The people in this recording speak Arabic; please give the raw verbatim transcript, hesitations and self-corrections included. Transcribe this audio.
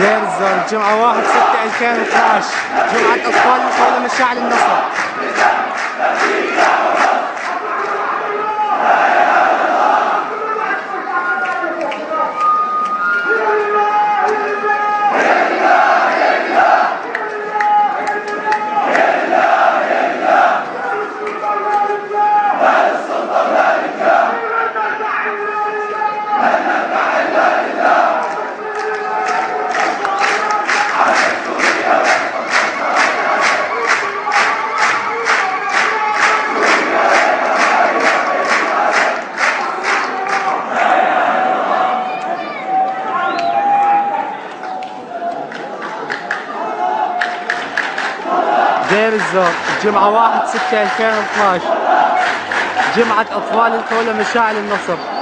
دير الزور الجمعة واحد ستة ألفين واثناعش جمعة أطفال القولة مشاعل النصر. دير الزور الجمعة واحد ستة ألفين واثناعش جمعة أطفال القولة مشاعل النصر.